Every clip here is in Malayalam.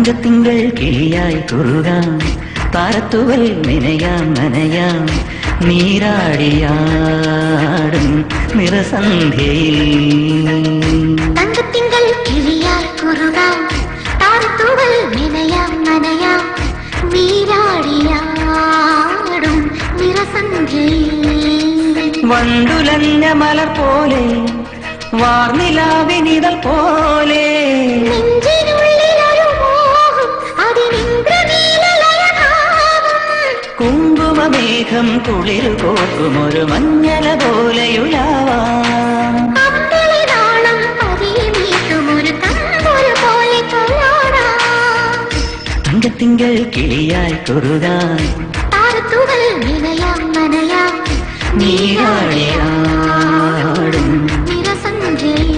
തങ്കത്തിങ്കൾ കിളിയായി കുറുകാം താരത്തുവൽ നനയാം നനയാം നീരാടിയാടും നിറസന്ധ്യയിൽ തങ്കത്തിങ്കൾ കിളിയായി കുറുകാം താരത്തുവൽ നനയാം നനയാം നീരാടിയാടും നിറസന്ധ്യയിൽ വണ്ടുലഞ്ഞ മലർ പോലെ വാർനിലാവിനിതൾ പോലെ കുങ്കുമമേഘം കുളിരു കോർക്കുമൊരു മഞ്ഞല പോലെയുലാവാം തങ്കത്തിങ്കൾ കിളിയായി കുറുകാൻ താരത്തുകൾ നനയാം നനയാം നീരാടിയാടും നിറസന്ധ്യയിൽ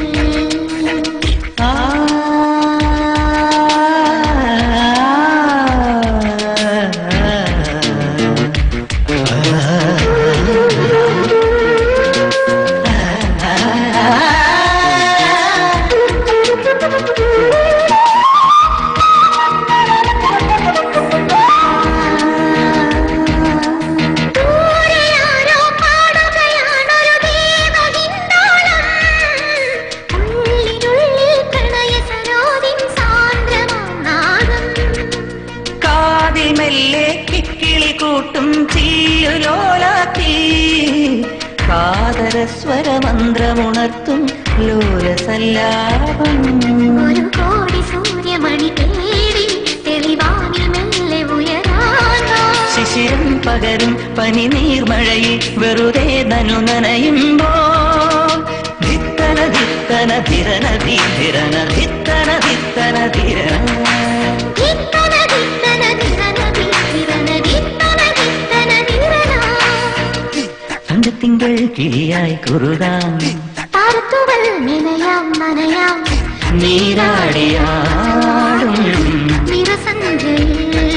സ്വരമന്ത്രമുണർത്തും ലോലസല്ലാപം ഒരു കോടി സൂര്യമണി തേടി തെളിവാനിൽ മെല്ലെ ഉയരാനാ ശിശിരം പകരും പനി നീർമഴയിൽ വെറുതെ നനു നനയുമ്പോൾ ധിത്തന ധിത്തന ധിരന ധീരന ധിത്തന ധിത്തന ധിരന തങ്കത്തിങ്കൾ കിളിയായി കുറുകാം താരത്തുവൽ നനയാം നനയാം നീരാടിയാടും നിറസന്ധ്യയിൽ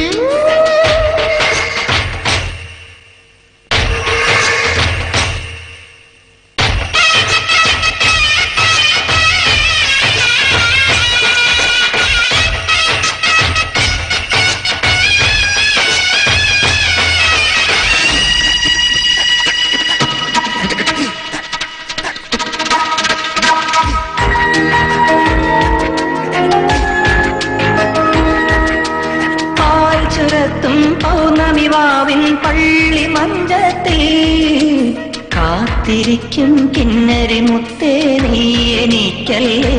പൗർണമിവാവിൻ പള്ളി മഞ്ചത്തിൽ കാത്തിരിക്കും കിന്നരി മുത്തേ നീ എനിക്കല്ലേ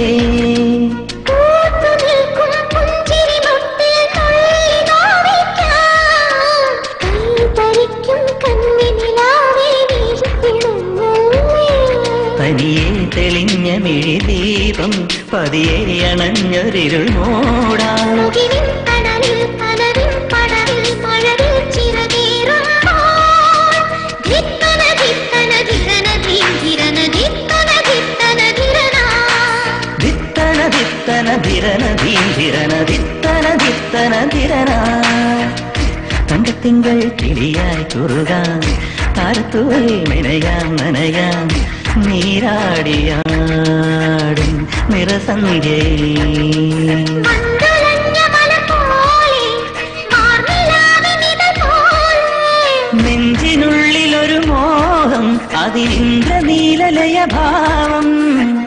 തനിയെ തെളിഞ്ഞ മിഴിദീപം പതിയെ അണഞ്ഞൊരിരുൾ മൂടാം തങ്കത്തിങ്കൾ കിളിയായി കുറുകാൻ താരത്തുവൽ നനയാം നനയാം നീരാടിയാടും നിറസന്ധ്യയിൽ നെഞ്ചിനുള്ളിലൊരു മോഹം അതിലിന്ദ്രനീലലയ ഭാവം